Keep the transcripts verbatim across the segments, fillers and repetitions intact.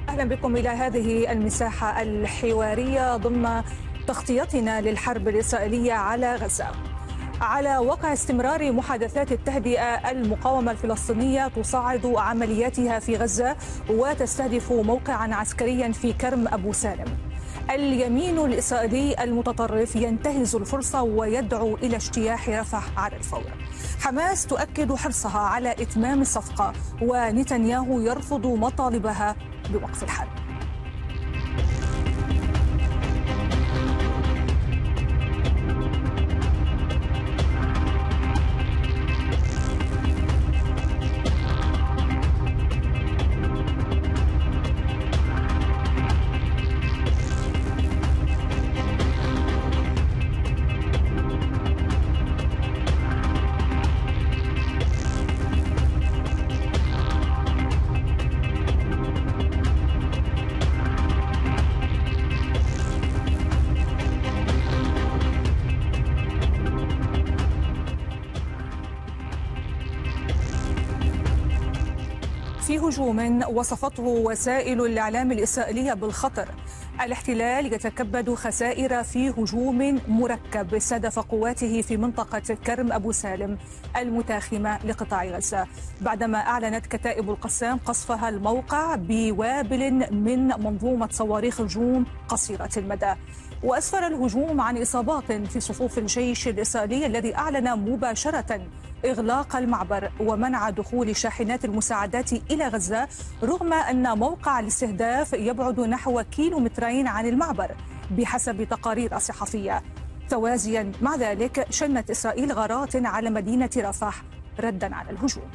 أهلا بكم إلى هذه المساحة الحوارية ضمن تغطيتنا للحرب الإسرائيلية على غزة. على وقع استمرار محادثات التهدئة، المقاومة الفلسطينية تصاعد عملياتها في غزة وتستهدف موقعا عسكريا في كرم أبو سالم. اليمين الإسرائيلي المتطرف ينتهز الفرصة ويدعو إلى اجتياح رفح على الفور. حماس تؤكد حرصها على إتمام الصفقة، ونتنياهو يرفض مطالبها بوقف الحرب. في هجوم وصفته وسائل الإعلام الإسرائيلية بالخطر، الاحتلال يتكبد خسائر في هجوم مركب استهدف قواته في منطقة كرم أبو سالم المتاخمة لقطاع غزة، بعدما أعلنت كتائب القسام قصفها الموقع بوابل من منظومة صواريخ هجوم قصيرة المدى. وأسفر الهجوم عن إصابات في صفوف الجيش الإسرائيلي الذي أعلن مباشرة إغلاق المعبر ومنع دخول شاحنات المساعدات إلى غزة، رغم أن موقع الاستهداف يبعد نحو كيلومترين عن المعبر بحسب تقارير صحفية. توازيا مع ذلك، شنت إسرائيل غارات على مدينة رفح ردا على الهجوم.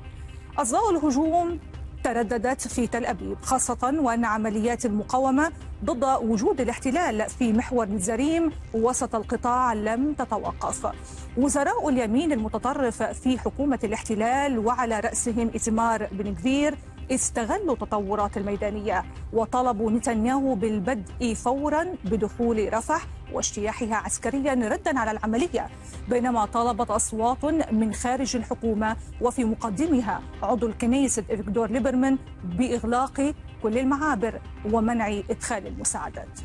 أصداء الهجوم ترددت في تل أبيب، خاصة وأن عمليات المقاومة ضد وجود الاحتلال في محور نزاريم وسط القطاع لم تتوقف. وزراء اليمين المتطرف في حكومة الاحتلال وعلى رأسهم إيتمار بن غفير استغلوا التطورات الميدانية وطلبوا نتنياهو بالبدء فورا بدخول رفح واجتياحها عسكريا ردا على العملية، بينما طالبت أصوات من خارج الحكومة وفي مقدمها عضو الكنيست إفيغدور ليبرمان بإغلاق كل المعابر ومنع إدخال المساعدات.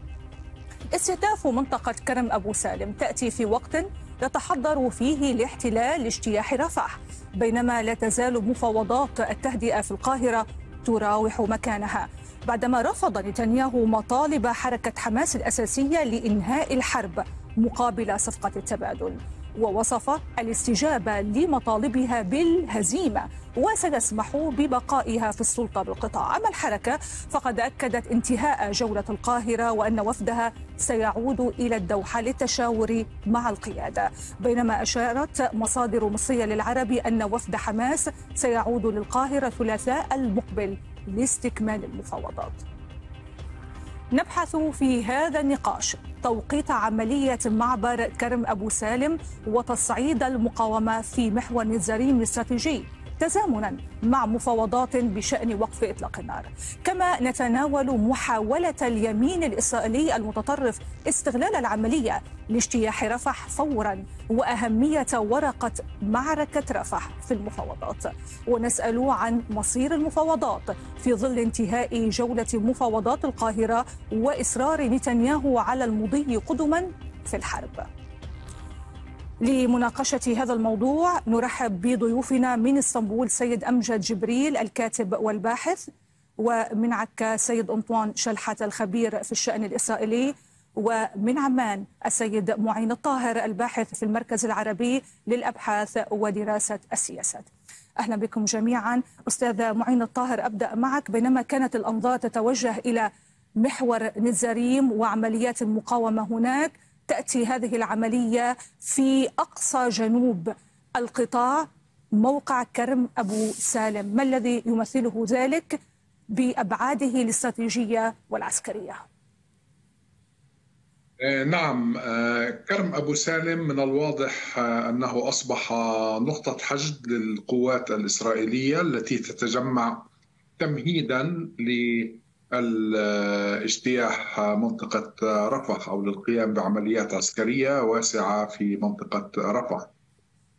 استهداف منطقة كرم أبو سالم تأتي في وقت يتحضر فيه الاحتلال لاجتياح رفح، بينما لا تزال مفاوضات التهدئة في القاهرة تراوح مكانها، بعدما رفض نتنياهو مطالب حركة حماس الأساسية لإنهاء الحرب مقابل صفقة التبادل، ووصف الاستجابة لمطالبها بالهزيمة وسيسمح ببقائها في السلطة بالقطاع. أما الحركة فقد أكدت انتهاء جولة القاهرة وأن وفدها سيعود إلى الدوحة للتشاور مع القيادة، بينما أشارت مصادر مصرية للعرب أن وفد حماس سيعود للقاهرة الثلاثاء المقبل لاستكمال المفاوضات. نبحث في هذا النقاش توقيت عملية معبر كرم أبو سالم وتصعيد المقاومة في محور نزاريم الاستراتيجي تزامنا مع مفاوضات بشأن وقف إطلاق النار، كما نتناول محاولة اليمين الإسرائيلي المتطرف استغلال العملية لاجتياح رفح فورا وأهمية ورقة معركة رفح في المفاوضات، ونسأل عن مصير المفاوضات في ظل انتهاء جولة مفاوضات القاهرة وإصرار نتنياهو على المضي قدما في الحرب. لمناقشة هذا الموضوع نرحب بضيوفنا من اسطنبول سيد أمجد جبريل الكاتب والباحث، ومن عكا سيد أنطوان شلحة الخبير في الشأن الإسرائيلي، ومن عمان السيد معين الطاهر الباحث في المركز العربي للأبحاث ودراسة السياسات. أهلا بكم جميعا. أستاذ معين الطاهر، أبدأ معك. بينما كانت الأنظار تتوجه إلى محور نزاريم وعمليات المقاومة هناك، تأتي هذه العملية في أقصى جنوب القطاع موقع كرم أبو سالم. ما الذي يمثله ذلك بأبعاده الاستراتيجية والعسكرية؟ نعم، كرم أبو سالم من الواضح أنه أصبح نقطة حشد للقوات الإسرائيلية التي تتجمع تمهيدا لاجتياح منطقة رفح أو للقيام بعمليات عسكرية واسعة في منطقة رفح.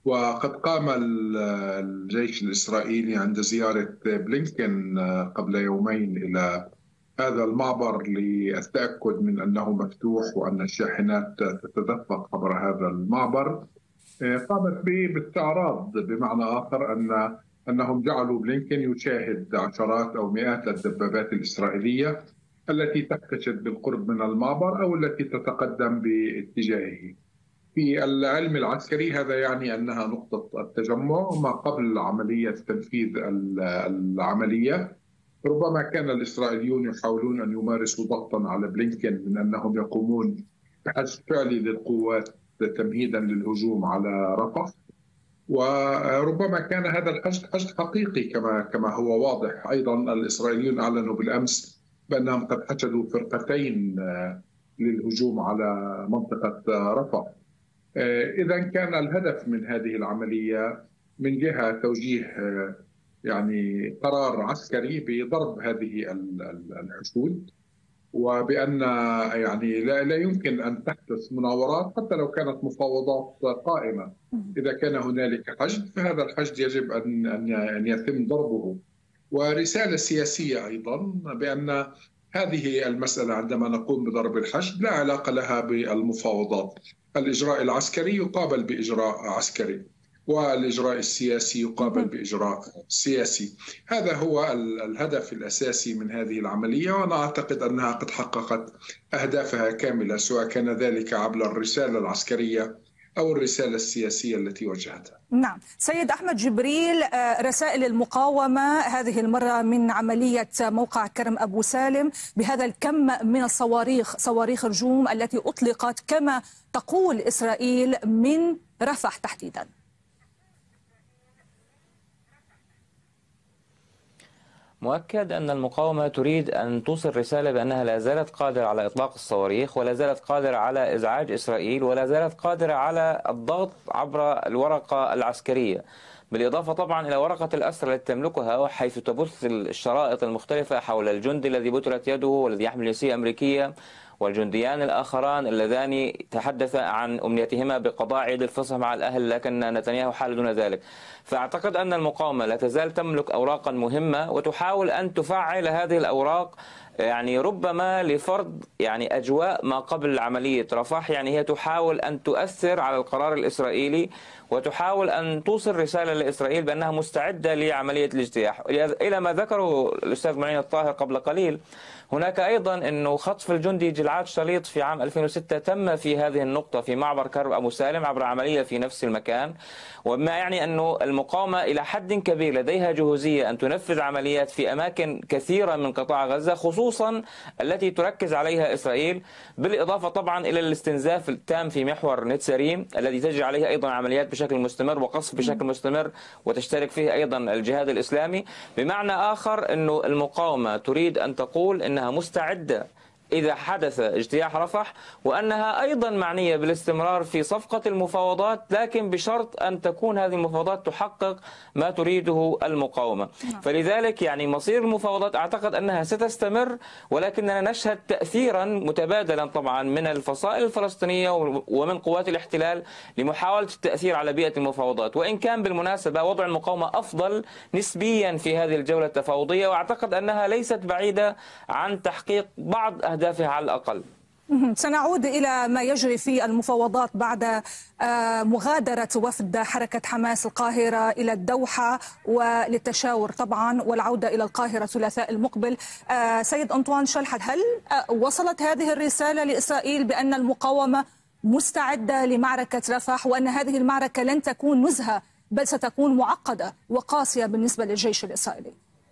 وقد قام الجيش الإسرائيلي عند زيارة بلينكن قبل يومين إلى هذا المعبر للتأكد من أنه مفتوح وأن الشاحنات تتدفق عبر هذا المعبر. قامت به باستعراض بمعنى آخر أن أنهم جعلوا بلينكن يشاهد عشرات أو مئات الدبابات الإسرائيلية التي تحتشد بالقرب من المعبر أو التي تتقدم باتجاهه. في العلم العسكري هذا يعني أنها نقطة التجمع ما قبل عملية تنفيذ العملية. ربما كان الإسرائيليون يحاولون أن يمارسوا ضغطا على بلينكن من أنهم يقومون بحشد فعلي للقوات تمهيدا للهجوم على رفح، وربما كان هذا الحشد حشد حقيقي كما كما هو واضح. أيضا الإسرائيليون أعلنوا بالأمس بأنهم قد حشدوا فرقتين للهجوم على منطقة رفح. إذا كان الهدف من هذه العملية من جهة توجيه يعني قرار عسكري بضرب هذه الحشود، وبأن يعني لا, لا يمكن أن تحدث مناورات حتى لو كانت مفاوضات قائمة. إذا كان هنالك حشد فهذا الحشد يجب أن أن يتم ضربه. ورسالة سياسية أيضا بأن هذه المسألة عندما نقوم بضرب الحشد لا علاقة لها بالمفاوضات. الإجراء العسكري يقابل بإجراء عسكري، والإجراء السياسي يقابل بإجراء سياسي. هذا هو الهدف الأساسي من هذه العملية، وأنا أعتقد أنها قد حققت أهدافها كاملة، سواء كان ذلك عبر الرسالة العسكرية أو الرسالة السياسية التي وجهتها. نعم سيد أحمد جبريل، رسائل المقاومة هذه المرة من عملية موقع كرم أبو سالم بهذا الكم من الصواريخ، صواريخ الجوم التي أطلقت كما تقول إسرائيل من رفح تحديدا. مؤكد أن المقاومة تريد أن توصل رسالة بأنها لا زالت قادرة على إطلاق الصواريخ، ولا زالت قادرة على إزعاج إسرائيل، ولا زالت قادرة على الضغط عبر الورقة العسكرية، بالإضافة طبعا إلى ورقة الأسرى التي تملكها، حيث تبث الشرائط المختلفة حول الجندي الذي بترت يده والذي يحمل جنسية أمريكية، والجنديان الآخران اللذان تحدث عن أمنيتهما بقضاء عيد الفصح مع الأهل، لكن نتنياهو حال دون ذلك. فأعتقد أن المقاومة لا تزال تملك أوراقا مهمة وتحاول أن تفعل هذه الأوراق، يعني ربما لفرض يعني أجواء ما قبل عملية رفح. يعني هي تحاول أن تؤثر على القرار الإسرائيلي وتحاول أن توصل رسالة لإسرائيل بأنها مستعدة لعملية الاجتياح. إلى ما ذكره الأستاذ معين الطاهر قبل قليل، هناك أيضا أنه خطف الجندي جلعاد شليط في عام ألفين وستة تم في هذه النقطة في معبر كرم أبو سالم عبر عملية في نفس المكان، وما يعني أنه المقاومة إلى حد كبير لديها جهوزية أن تنفذ عمليات في أماكن كثيرة من قطاع غزة، خصوصا التي تركز عليها إسرائيل، بالإضافة طبعا إلى الاستنزاف التام في محور نتساريم الذي تجري عليه أيضا عمليات بشكل مستمر وقصف بشكل مستمر وتشترك فيه أيضا الجهاد الإسلامي. بمعنى آخر أنه المقاومة تريد أن تقول أنها مستعدة إذا حدث اجتياح رفح، وأنها أيضا معنية بالاستمرار في صفقة المفاوضات، لكن بشرط أن تكون هذه المفاوضات تحقق ما تريده المقاومة. فلذلك يعني مصير المفاوضات أعتقد أنها ستستمر، ولكننا نشهد تأثيرا متبادلا طبعا من الفصائل الفلسطينية ومن قوات الاحتلال لمحاولة التأثير على بيئة المفاوضات، وإن كان بالمناسبة وضع المقاومة أفضل نسبيا في هذه الجولة التفاوضية، وأعتقد أنها ليست بعيدة عن تحقيق بعض أهدافها على الأقل. سنعود إلى ما يجري في المفاوضات بعد مغادرة وفد حركة حماس القاهرة إلى الدوحة وللتشاور طبعا والعودة إلى القاهرة الثلاثاء المقبل. سيد أنطوان شلحت، هل وصلت هذه الرسالة لإسرائيل بأن المقاومة مستعدة لمعركة رفح، وأن هذه المعركة لن تكون نزهة بل ستكون معقدة وقاسية بالنسبة للجيش الإسرائيلي؟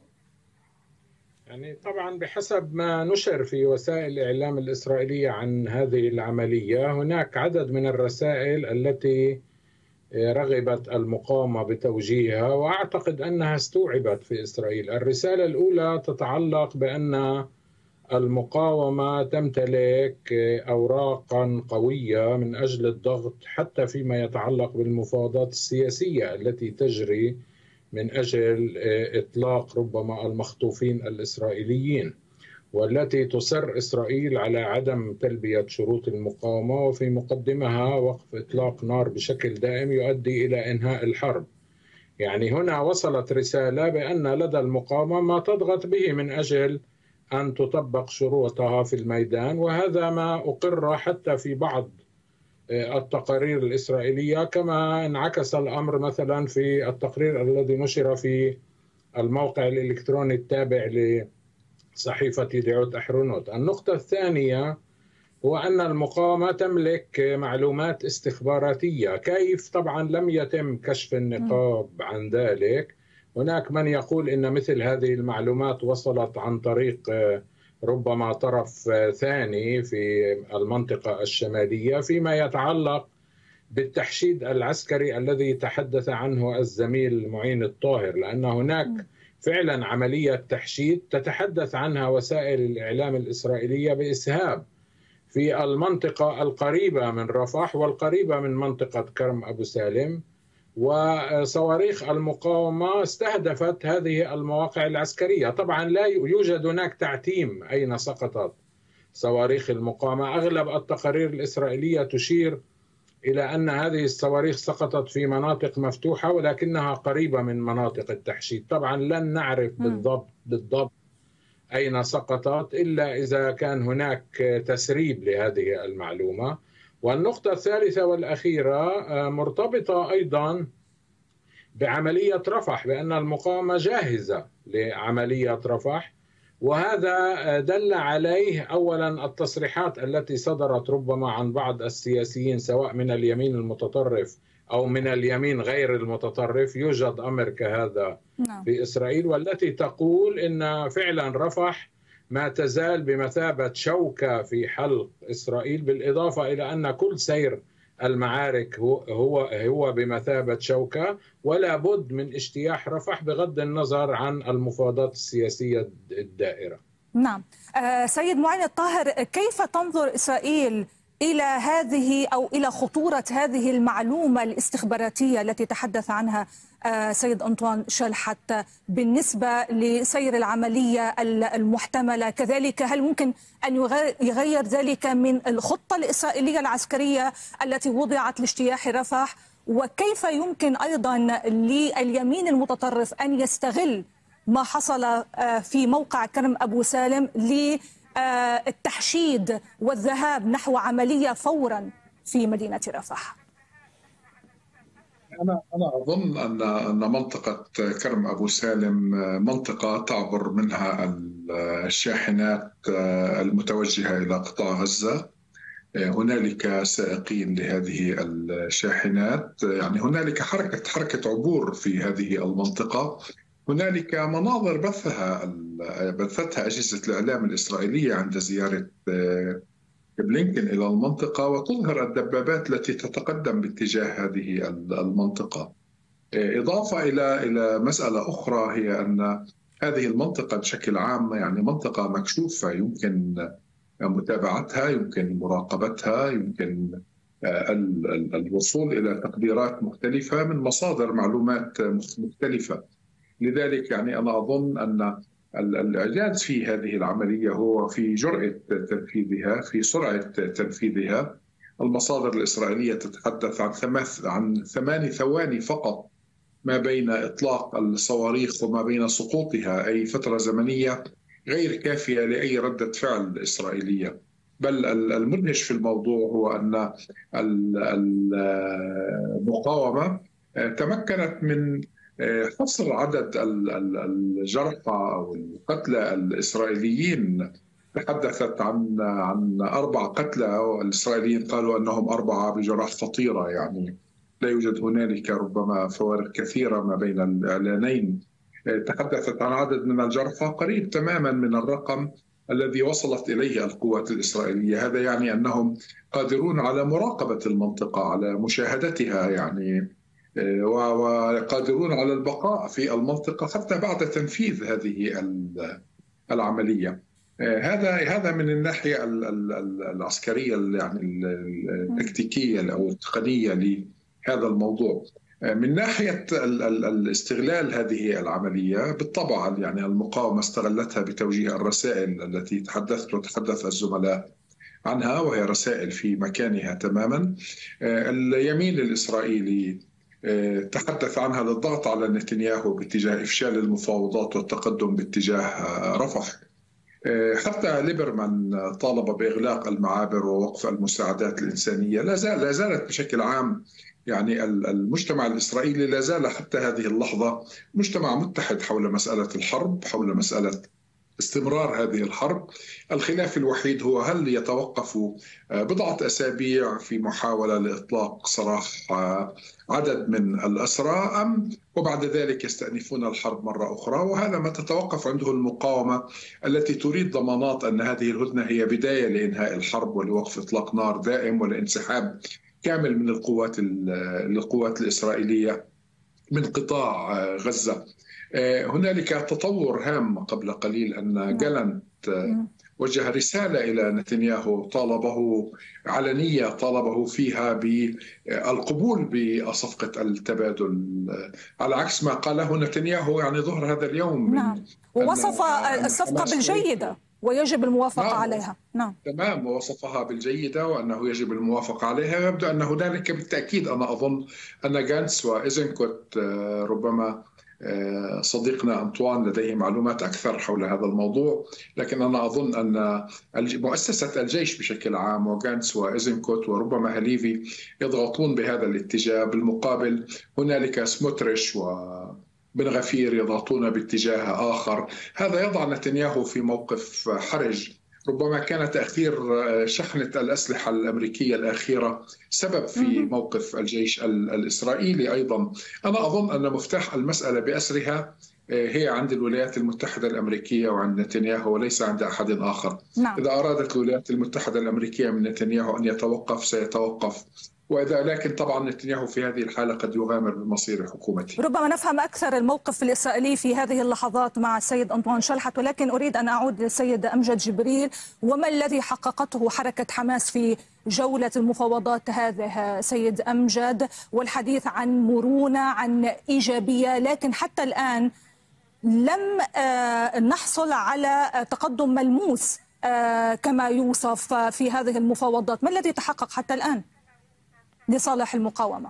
يعني طبعا بحسب ما نشر في وسائل الإعلام الإسرائيلية عن هذه العملية، هناك عدد من الرسائل التي رغبت المقاومة بتوجيهها، وأعتقد أنها استوعبت في إسرائيل. الرسالة الأولى تتعلق بأن المقاومة تمتلك أوراقا قوية من أجل الضغط حتى فيما يتعلق بالمفاوضات السياسية التي تجري من أجل إطلاق ربما المخطوفين الإسرائيليين. والتي تصر إسرائيل على عدم تلبية شروط المقاومة، وفي مقدمها وقف إطلاق نار بشكل دائم يؤدي إلى إنهاء الحرب. يعني هنا وصلت رسالة بأن لدى المقاومة ما تضغط به من أجل أن تطبق شروطها في الميدان، وهذا ما أقر حتى في بعض التقارير الإسرائيلية، كما انعكس الأمر مثلا في التقرير الذي نشر في الموقع الإلكتروني التابع لصحيفة يدعوت أحرونوت. النقطة الثانية هو أن المقاومة تملك معلومات استخباراتية. كيف؟ طبعا لم يتم كشف النقاب عن ذلك. هناك من يقول إن مثل هذه المعلومات وصلت عن طريق ربما طرف ثاني في المنطقة الشمالية فيما يتعلق بالتحشيد العسكري الذي تحدث عنه الزميل معين الطاهر، لأن هناك فعلا عملية تحشيد تتحدث عنها وسائل الإعلام الإسرائيلية بإسهاب في المنطقة القريبة من رفح والقريبة من منطقة كرم أبو سالم، وصواريخ المقاومة استهدفت هذه المواقع العسكرية. طبعا لا يوجد هناك تعتيم أين سقطت صواريخ المقاومة. أغلب التقارير الإسرائيلية تشير إلى أن هذه الصواريخ سقطت في مناطق مفتوحة ولكنها قريبة من مناطق التحشيد. طبعا لن نعرف بالضبط بالضبط أين سقطت إلا إذا كان هناك تسريب لهذه المعلومة. والنقطة الثالثة والأخيرة مرتبطة أيضا بعملية رفح، بأن المقاومة جاهزة لعملية رفح، وهذا دل عليه أولا التصريحات التي صدرت ربما عن بعض السياسيين سواء من اليمين المتطرف أو من اليمين غير المتطرف. يوجد أمر كهذا في إسرائيل، والتي تقول إن فعلا رفح ما تزال بمثابة شوكة في حلق إسرائيل، بالإضافة إلى أن كل سير المعارك هو هو هو بمثابة شوكة، ولا بد من اجتياح رفح بغض النظر عن المفاوضات السياسية الدائرة. نعم. آه سيد معين الطاهر، كيف تنظر إسرائيل إلى هذه أو إلى خطورة هذه المعلومة الاستخباراتية التي تحدث عنها سيد أنطوان شلحت بالنسبة لسير العملية المحتملة؟ كذلك هل ممكن أن يغير ذلك من الخطة الإسرائيلية العسكرية التي وضعت لاجتياح رفح؟ وكيف يمكن أيضا لليمين المتطرف أن يستغل ما حصل في موقع كرم أبو سالم للتحشيد والذهاب نحو عملية فورا في مدينة رفح؟ أنا أنا أظن أن أن منطقة كرم أبو سالم منطقة تعبر منها الشاحنات المتوجهة إلى قطاع غزة. هنالك سائقين لهذه الشاحنات، يعني هنالك حركة حركة عبور في هذه المنطقة. هنالك مناظر بثها بثتها أجهزة الإعلام الإسرائيلية عند زيارة بلينكن إلى المنطقة، وتظهر الدبابات التي تتقدم باتجاه هذه المنطقة. إضافة إلى إلى مسألة أخرى، هي أن هذه المنطقة بشكل عام يعني منطقة مكشوفة، يمكن متابعتها، يمكن مراقبتها، يمكن الوصول إلى تقديرات مختلفة من مصادر معلومات مختلفة. لذلك يعني أنا أظن أن الإعجاز في هذه العملية هو في جرأة تنفيذها، في سرعة تنفيذها. المصادر الإسرائيلية تتحدث عن ثمث عن ثماني ثواني فقط ما بين إطلاق الصواريخ وما بين سقوطها، أي فترة زمنية غير كافية لأي ردة فعل إسرائيلية. بل المدهش في الموضوع هو أن المقاومة تمكنت من حصر عدد الجرحى أو القتلى الإسرائيليين. تحدثت عن عن أربع قتلى، والإسرائيليين قالوا أنهم أربعة بجراح خطيرة. يعني لا يوجد هنالك ربما فوارق كثيرة ما بين الإعلانين. تحدثت عن عدد من الجرحى قريب تماما من الرقم الذي وصلت إليه القوات الإسرائيلية. هذا يعني أنهم قادرون على مراقبة المنطقة، على مشاهدتها، يعني وقادرون على البقاء في المنطقة حتى بعد تنفيذ هذه العملية. هذا هذا من الناحية العسكرية، يعني التكتيكية أو التقنية لهذا الموضوع. من ناحية الاستغلال هذه العملية، بالطبع يعني المقاومة استغلتها بتوجيه الرسائل التي تحدثت وتحدث الزملاء عنها، وهي رسائل في مكانها تماما. اليمين الإسرائيلي تحدث عنها للضغط على نتنياهو باتجاه إفشال المفاوضات والتقدم باتجاه رفح. حتى ليبرمان طالب بإغلاق المعابر ووقف المساعدات الإنسانية. لا زال لا زالت بشكل عام يعني المجتمع الإسرائيلي لا زال حتى هذه اللحظة مجتمع متحد حول مسألة الحرب، حول مسألة استمرار هذه الحرب. الخلاف الوحيد هو هل يتوقف بضعة أسابيع في محاولة لإطلاق سراح عدد من الأسرى، أم وبعد ذلك يستأنفون الحرب مرة أخرى. وهذا ما تتوقف عنده المقاومة التي تريد ضمانات أن هذه الهدنة هي بداية لإنهاء الحرب ولوقف إطلاق نار دائم ولانسحاب كامل من القوات القوات الإسرائيلية من قطاع غزة. هنالك تطور هام قبل قليل أن جالنت وجه رسالة إلى نتنياهو طالبه علنية طالبه فيها بالقبول بصفقة التبادل، على عكس ما قاله نتنياهو يعني ظهر هذا اليوم. نعم، ووصف الصفقة بالجيدة ويجب الموافقة نعم. عليها. نعم تمام، ووصفها بالجيدة وأنه يجب الموافقة عليها. يبدو أن هنالك بالتأكيد، أنا أظن أن جانتس وإيزنكوت ربما صديقنا أنطوان لديه معلومات أكثر حول هذا الموضوع، لكن أنا أظن أن مؤسسة الجيش بشكل عام وجانتس وإيزنكوت وربما هليفي يضغطون بهذا الاتجاه. بالمقابل هنالك سموتريش و بن غفير يضغطون باتجاه آخر. هذا يضع نتنياهو في موقف حرج. ربما كان تأخير شحنة الأسلحة الأمريكية الأخيرة سبب في موقف الجيش الإسرائيلي أيضا. أنا أظن أن مفتاح المسألة بأسرها هي عند الولايات المتحدة الأمريكية وعند نتنياهو وليس عند أحد آخر. نعم. إذا أرادت الولايات المتحدة الأمريكية من نتنياهو أن يتوقف سيتوقف، وإذا لكن طبعا نتنياهو في هذه الحالة قد يغامر بمصير حكومته. ربما نفهم أكثر الموقف الإسرائيلي في هذه اللحظات مع السيد أنطوان شلحت، ولكن أريد أن أعود للسيد أمجد جبريل. وما الذي حققته حركة حماس في جولة المفاوضات هذه سيد أمجد؟ والحديث عن مرونة، عن إيجابية، لكن حتى الآن لم نحصل على تقدم ملموس كما يوصف في هذه المفاوضات. ما الذي تحقق حتى الآن لصالح المقاومة؟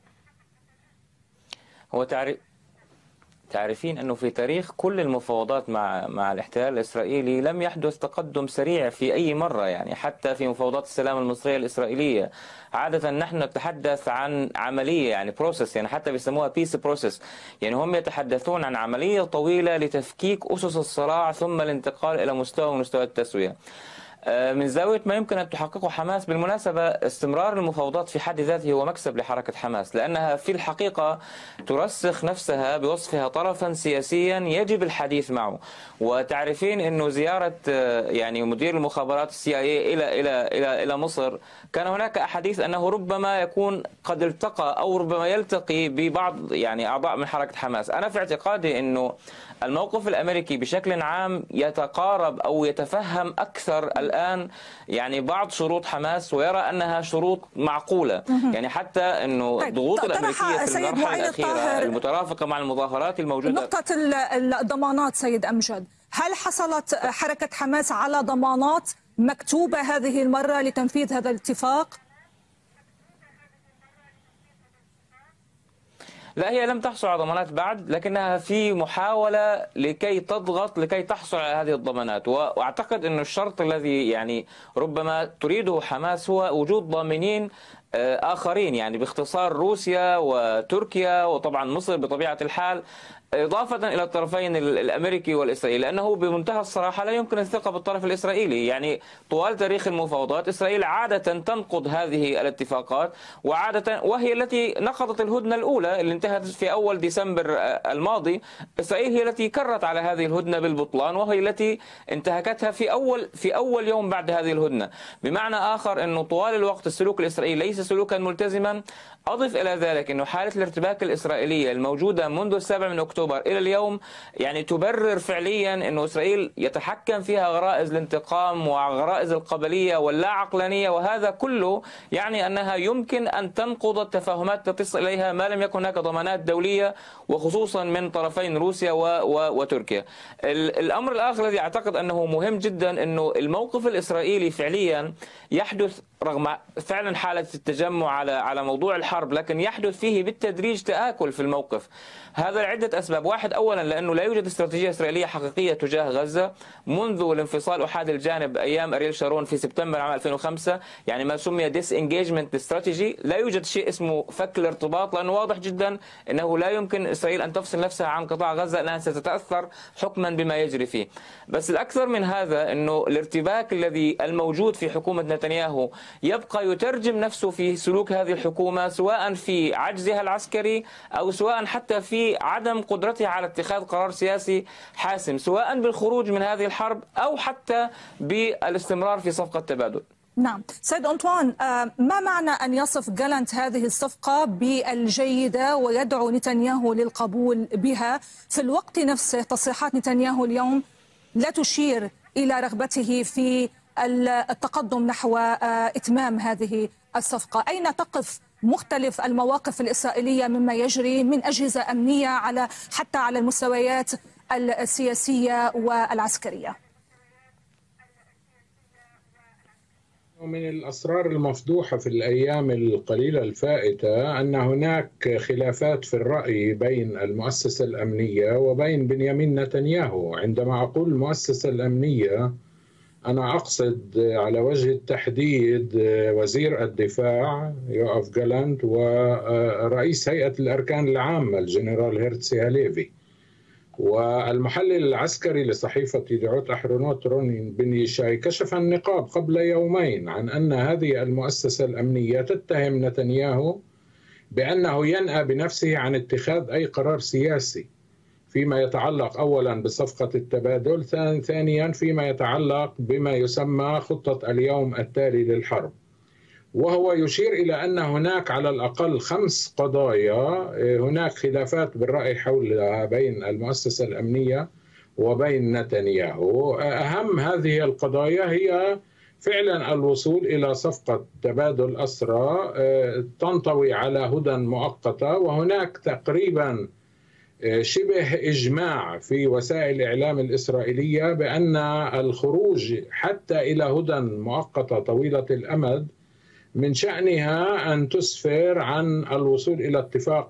هو تعرف تعرفين أنه في تاريخ كل المفاوضات مع مع الاحتلال الإسرائيلي لم يحدث تقدم سريع في أي مرة، يعني حتى في مفاوضات السلام المصرية الإسرائيلية عادة نحن نتحدث عن عملية يعني بروسيس، يعني حتى بيسموها بيس بروسيس، يعني هم يتحدثون عن عملية طويلة لتفكيك أسس الصراع ثم الانتقال إلى مستوى مستوى التسوية. من زاوية ما يمكن أن تحققه حماس، بالمناسبة استمرار المفاوضات في حد ذاته هو مكسب لحركة حماس، لأنها في الحقيقة ترسخ نفسها بوصفها طرفا سياسيا يجب الحديث معه. وتعرفين أنه زيارة يعني مدير المخابرات السي آي إيه إلى إلى إلى إلى مصر كان هناك أحاديث أنه ربما يكون قد التقى أو ربما يلتقي ببعض يعني أعضاء من حركة حماس. أنا في اعتقادي أنه الموقف الأمريكي بشكل عام يتقارب أو يتفهم أكثر الآن يعني بعض شروط حماس ويرى أنها شروط معقولة. يعني حتى أنه الضغوط الأمريكية في المرحلة الأخيرة المترافقة مع المظاهرات الموجودة. نقطة الضمانات سيد أمجد، هل حصلت حركة حماس على ضمانات مكتوبة هذه المرة لتنفيذ هذا الاتفاق؟ لا، هي لم تحصل على ضمانات بعد، لكنها في محاولة لكي تضغط لكي تحصل على هذه الضمانات. وأعتقد أن الشرط الذي يعني ربما تريده حماس هو وجود ضامنين آخرين، يعني باختصار روسيا وتركيا وطبعا مصر بطبيعة الحال، إضافة إلى الطرفين الأمريكي والإسرائيلي، لأنه بمنتهى الصراحة لا يمكن الثقة بالطرف الإسرائيلي. يعني طوال تاريخ المفاوضات إسرائيل عادة تنقض هذه الاتفاقات، وعادة وهي التي نقضت الهدنة الأولى اللي انتهت في أول ديسمبر الماضي. إسرائيل هي التي كرت على هذه الهدنة بالبطلان، وهي التي انتهكتها في أول في أول يوم بعد هذه الهدنة. بمعنى آخر أنه طوال الوقت السلوك الإسرائيلي ليس سلوكا ملتزما. أضف إلى ذلك أنه حالة الارتباك الإسرائيلية الموجودة منذ السابع من أكتوبر إلى اليوم يعني تبرر فعليا أنه إسرائيل يتحكم فيها غرائز الانتقام وغرائز القبلية واللا عقلانية، وهذا كله يعني أنها يمكن أن تنقض التفاهمات التي تصل إليها ما لم يكن هناك ضمانات دولية، وخصوصا من طرفين روسيا و و وتركيا. الأمر الآخر الذي أعتقد أنه مهم جدا أنه الموقف الإسرائيلي فعليا يحدث رغم فعلا حالة التجمع على على موضوع الحرب، لكن يحدث فيه بالتدريج تآكل في الموقف. هذا لعدة أسباب. واحد، أولا لأنه لا يوجد استراتيجية إسرائيلية حقيقية تجاه غزة منذ الانفصال أحاد الجانب أيام أريل شارون في سبتمبر عام ألفين وخمسة، يعني ما سمي disengagement strategy. لا يوجد شيء اسمه فك الارتباط، لأنه واضح جدا أنه لا يمكن إسرائيل أن تفصل نفسها عن قطاع غزة، لأنها ستتأثر حكما بما يجري فيه. بس الأكثر من هذا أنه الارتباك الذي الموجود في حكومة نتنياهو يبقى يترجم نفسه في سلوك هذه الحكومة، سواء في عجزها العسكري أو سواء حتى في عدم قدرتها على اتخاذ قرار سياسي حاسم، سواء بالخروج من هذه الحرب أو حتى بالاستمرار في صفقة تبادل. نعم سيد أنطوان، ما معنى أن يصف جالانت هذه الصفقة بالجيدة ويدعو نتنياهو للقبول بها في الوقت نفسه؟ تصريحات نتنياهو اليوم لا تشير إلى رغبته في التقدم نحو إتمام هذه الصفقة. أين تقف مختلف المواقف الإسرائيلية مما يجري من أجهزة أمنية على حتى على المستويات السياسية والعسكرية؟ من الأسرار المفضوحة في الأيام القليلة الفائتة أن هناك خلافات في الرأي بين المؤسسة الأمنية وبين بنيامين نتنياهو. عندما أقول المؤسسة الأمنية أنا أقصد على وجه التحديد وزير الدفاع يوآف جالانت ورئيس هيئة الأركان العامة الجنرال هيرتسي هاليفي، والمحلل العسكري لصحيفة يدعوت أحرونوت رونين بن يشاي كشف النقاب قبل يومين عن أن هذه المؤسسة الأمنية تتهم نتنياهو بأنه ينأى بنفسه عن اتخاذ أي قرار سياسي فيما يتعلق أولا بصفقة التبادل، ثانيا فيما يتعلق بما يسمى خطة اليوم التالي للحرب. وهو يشير إلى أن هناك على الأقل خمس قضايا هناك خلافات بالرأي حولها بين المؤسسة الأمنية وبين نتنياهو. أهم هذه القضايا هي فعلا الوصول إلى صفقة تبادل أسرى تنطوي على هدى مؤقتة، وهناك تقريبا شبه إجماع في وسائل الإعلام الإسرائيلية بأن الخروج حتى إلى هدى مؤقتة طويلة الأمد من شأنها أن تسفر عن الوصول إلى اتفاق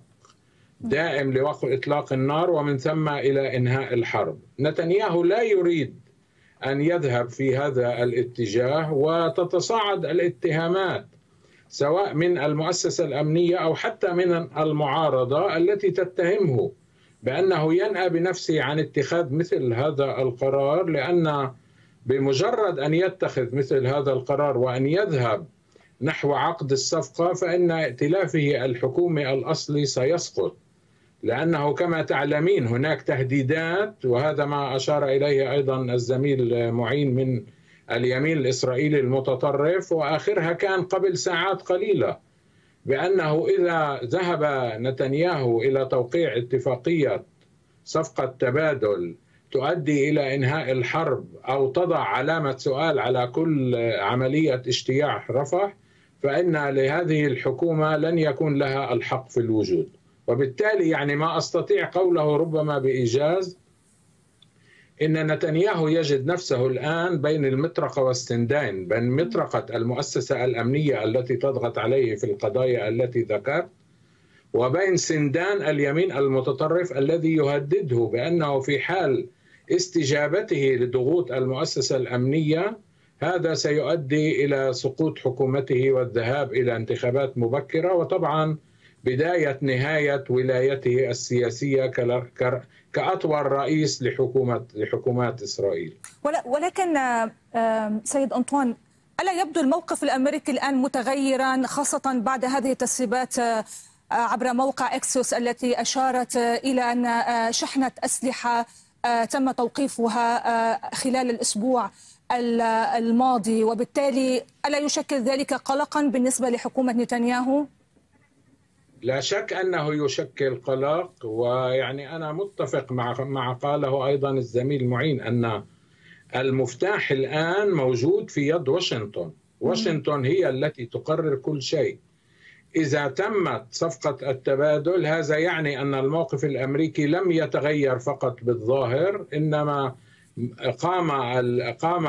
دائم لوقف إطلاق النار ومن ثم إلى إنهاء الحرب. نتنياهو لا يريد أن يذهب في هذا الاتجاه، وتتصاعد الاتهامات سواء من المؤسسة الأمنية أو حتى من المعارضة التي تتهمه بأنه ينأى بنفسه عن اتخاذ مثل هذا القرار، لأن بمجرد أن يتخذ مثل هذا القرار وأن يذهب نحو عقد الصفقة فإن ائتلافه الحكومي الأصلي سيسقط، لأنه كما تعلمين هناك تهديدات، وهذا ما أشار إليه أيضا الزميل معين من اليمين الإسرائيلي المتطرف، وآخرها كان قبل ساعات قليلة، بأنه إذا ذهب نتنياهو إلى توقيع اتفاقية صفقة تبادل تؤدي إلى إنهاء الحرب أو تضع علامة سؤال على كل عملية اجتياح رفح، فإن لهذه الحكومة لن يكون لها الحق في الوجود. وبالتالي يعني ما أستطيع قوله ربما بإيجاز إن نتنياهو يجد نفسه الآن بين المطرقة والسندين، بين مطرقة المؤسسة الأمنية التي تضغط عليه في القضايا التي ذكرت، وبين سندان اليمين المتطرف الذي يهدده بأنه في حال استجابته لضغوط المؤسسة الأمنية هذا سيؤدي إلى سقوط حكومته والذهاب إلى انتخابات مبكرة، وطبعا بداية نهاية ولايته السياسية كأطول رئيس لحكومة لحكومات إسرائيل. ولكن سيد أنطوان، ألا يبدو الموقف الأمريكي الآن متغيرا، خاصة بعد هذه التسريبات عبر موقع إكسوس التي أشارت إلى أن شحنة أسلحة تم توقيفها خلال الأسبوع الماضي، وبالتالي ألا يشكل ذلك قلقا بالنسبة لحكومة نتنياهو؟ لا شك أنه يشكل قلق، ويعني أنا متفق مع مع قاله أيضا الزميل معين أن المفتاح الآن موجود في يد واشنطن. واشنطن هي التي تقرر كل شيء. إذا تمت صفقة التبادل هذا يعني أن الموقف الأمريكي لم يتغير فقط بالظاهر، إنما قام قام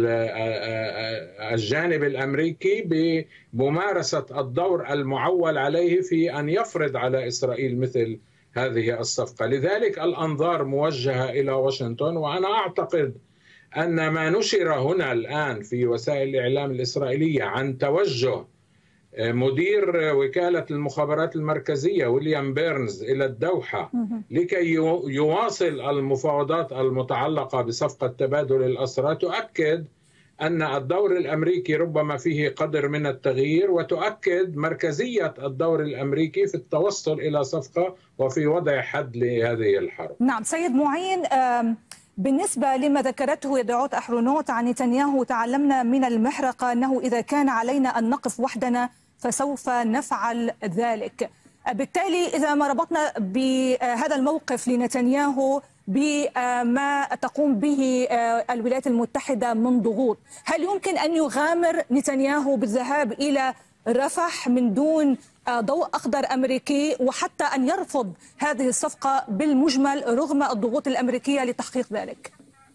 الجانب الأمريكي بممارسة الدور المعول عليه في أن يفرض على إسرائيل مثل هذه الصفقة. لذلك الأنظار موجهة إلى واشنطن، وأنا أعتقد أن ما نشر هنا الآن في وسائل الإعلام الإسرائيلية عن توجه مدير وكالة المخابرات المركزية ويليام بيرنز إلى الدوحة لكي يواصل المفاوضات المتعلقة بصفقة تبادل الأسرى تؤكد أن الدور الأمريكي ربما فيه قدر من التغيير، وتؤكد مركزية الدور الأمريكي في التوصل إلى صفقة وفي وضع حد لهذه الحرب. نعم سيد معين، بالنسبة لما ذكرته يدعوت أحرونوت عن نتنياهو، تعلمنا من المحرقة أنه إذا كان علينا أن نقف وحدنا فسوف نفعل ذلك. بالتالي إذا ما ربطنا بهذا الموقف لنتنياهو بما تقوم به الولايات المتحدة من ضغوط، هل يمكن أن يغامر نتنياهو بالذهاب إلى رفح من دون ضوء أخضر أمريكي، وحتى أن يرفض هذه الصفقة بالمجمل رغم الضغوط الأمريكية لتحقيق ذلك؟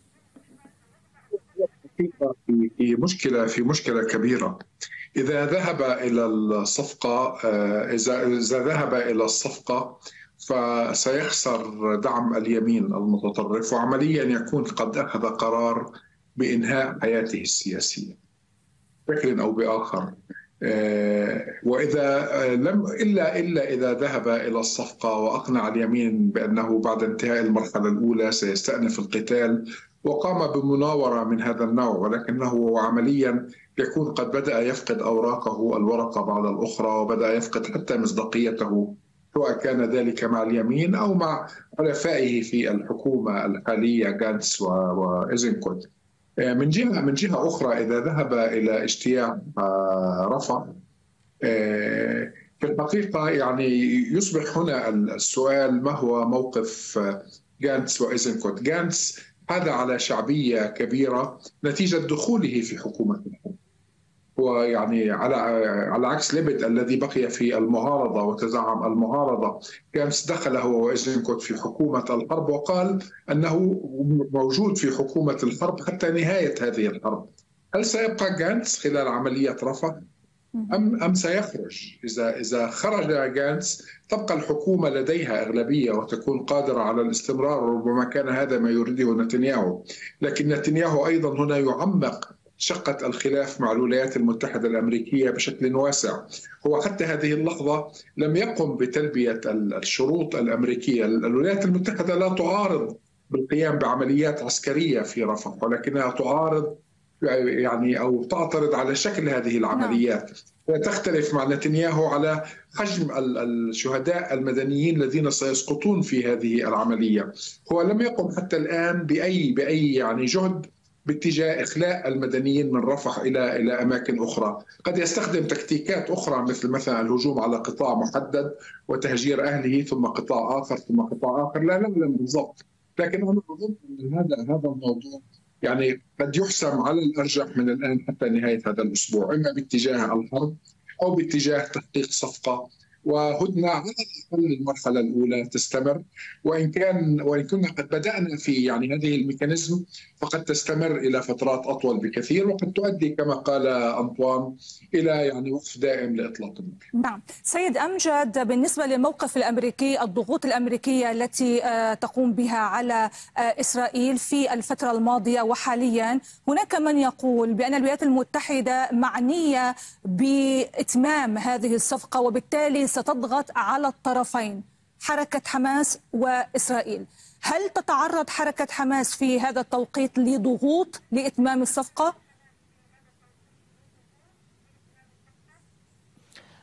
في مشكلة في مشكلة كبيرة. إذا ذهب إلى الصفقة إذا إذا ذهب إلى الصفقة فسيخسر دعم اليمين المتطرف، وعمليا يكون قد أخذ قرار بإنهاء حياته السياسية بشكل أو بآخر. وإذا لم إلا إلا إذا ذهب إلى الصفقة وأقنع اليمين بأنه بعد انتهاء المرحلة الأولى سيستأنف القتال وقام بمناورة من هذا النوع، ولكنه عمليا يكون قد بدأ يفقد أوراقه الورقة بعد الأخرى، وبدأ يفقد حتى مصداقيته، سواء كان ذلك مع اليمين أو مع حلفائه في الحكومة الحالية غانتس وإيزنكوت. من جهة من جهة أخرى، إذا ذهب إلى اجتياح رفح في الحقيقة يعني يصبح هنا السؤال ما هو موقف غانتس وإيزنكوت. غانتس هذا على شعبية كبيرة نتيجة دخوله في حكومة الحرب، ويعني على على عكس ليبيد الذي بقي في المعارضة وتزعم المعارضة، غانتس دخل هو وإيزنكوت في حكومة الحرب وقال أنه موجود في حكومة الحرب حتى نهاية هذه الحرب. هل سيبقى غانتس خلال عملية رفح أم أم سيخرج؟ إذا إذا خرج غانتس تبقى الحكومة لديها أغلبية وتكون قادرة على الاستمرار، وربما كان هذا ما يريده نتنياهو. لكن نتنياهو أيضا هنا يعمق شقة الخلاف مع الولايات المتحدة الأمريكية بشكل واسع. هو حتى هذه اللحظة لم يقم بتلبية الشروط الأمريكية. الولايات المتحدة لا تعارض بالقيام بعمليات عسكرية في رفح، ولكنها تعارض يعني أو تعترض على شكل هذه العمليات. وتختلف مع نتنياهو على حجم الشهداء المدنيين الذين سيسقطون في هذه العملية. هو لم يقم حتى الآن بأي بأي يعني جهد باتجاه إخلاء المدنيين من رفح إلى إلى أماكن أخرى. قد يستخدم تكتيكات أخرى مثل مثلا الهجوم على قطاع محدد وتهجير أهله، ثم قطاع آخر ثم قطاع آخر، لا نعلم بالضبط. لكن أنا أظن أن هذا هذا الموضوع يعني قد يحسم على الأرجح من الآن حتى نهاية هذا الأسبوع، إما باتجاه الحرب أو باتجاه تحقيق صفقة وهدنة على الأقل المرحلة الأولى تستمر. وإن كان وإن كنا قد بدأنا في يعني هذه الميكانيزم فقد تستمر إلى فترات أطول بكثير، وقد تؤدي كما قال أنطوان إلى يعني وقف دائم لإطلاق النار. نعم سيد أمجد، بالنسبة للموقف الأمريكي، الضغوط الأمريكية التي تقوم بها على إسرائيل في الفترة الماضية وحاليا، هناك من يقول بأن الولايات المتحدة معنية بإتمام هذه الصفقة وبالتالي ستضغط على الطرفين، حركة حماس وإسرائيل. هل تتعرض حركة حماس في هذا التوقيت لضغوط لإتمام الصفقة؟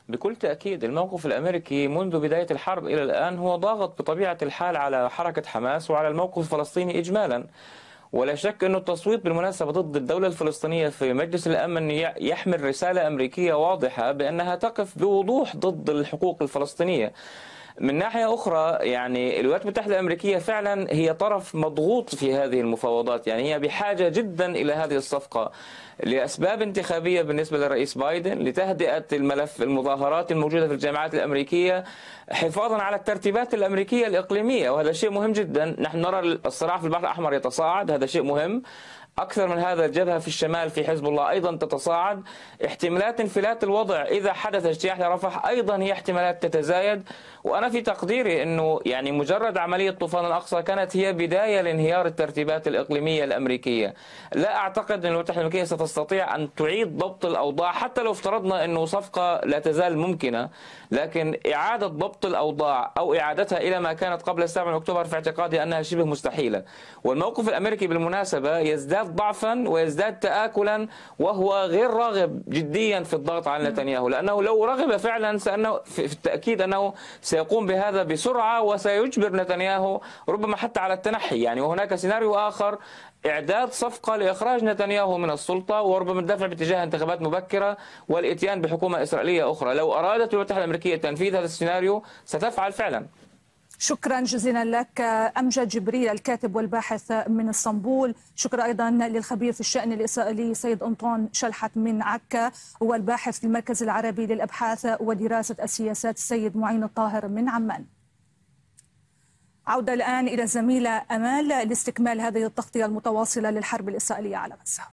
بكل تأكيد الموقف الأمريكي منذ بداية الحرب إلى الآن هو ضاغط بطبيعة الحال على حركة حماس وعلى الموقف الفلسطيني إجمالا. ولا شك أن التصويت بالمناسبة ضد الدولة الفلسطينية في مجلس الأمن يحمل رسالة أمريكية واضحة بأنها تقف بوضوح ضد الحقوق الفلسطينية. من ناحية أخرى يعني الولايات المتحدة الأمريكية فعلا هي طرف مضغوط في هذه المفاوضات، يعني هي بحاجة جدا إلى هذه الصفقة لأسباب انتخابية بالنسبة للرئيس بايدن، لتهدئة الملف المظاهرات الموجودة في الجامعات الأمريكية، حفاظا على الترتيبات الأمريكية الإقليمية، وهذا شيء مهم جدا. نحن نرى الصراع في البحر الأحمر يتصاعد، هذا شيء مهم. أكثر من هذا الجبهة في الشمال في حزب الله أيضا تتصاعد. احتمالات انفلات الوضع إذا حدث اجتياح لرفح أيضا هي احتمالات تتزايد. وأنا في تقديري أنه يعني مجرد عملية طوفان الأقصى كانت هي بداية لانهيار الترتيبات الإقليمية الأمريكية. لا أعتقد أن الولايات المتحدة الأمريكية ستستطيع أن تعيد ضبط الأوضاع، حتى لو افترضنا أنه صفقة لا تزال ممكنة، لكن إعادة ضبط الأوضاع أو إعادتها إلى ما كانت قبل السابع من أكتوبر في اعتقادي أنها شبه مستحيلة. والموقف الأمريكي بالمناسبة يزداد ضعفا ويزداد تآكلا، وهو غير راغب جديا في الضغط على نتنياهو، لأنه لو رغب فعلا سأنه في التأكيد أنه سيقوم بهذا بسرعة وسيجبر نتنياهو ربما حتى على التنحي. يعني وهناك سيناريو آخر، إعداد صفقة لإخراج نتنياهو من السلطة وربما الدفع باتجاه انتخابات مبكرة والإتيان بحكومة إسرائيلية أخرى. لو أرادت الولايات المتحدة الأمريكية تنفيذ هذا السيناريو ستفعل فعلا. شكرا جزيلا لك أمجد جبريل الكاتب والباحث من اسطنبول. شكرا أيضا للخبير في الشأن الإسرائيلي سيد أنطون شلحت من عكا، والباحث في المركز العربي للأبحاث ودراسة السياسات السيد معين الطاهر من عمان. عودة الآن إلى الزميلة أمال لاستكمال هذه التغطية المتواصلة للحرب الإسرائيلية على غزة.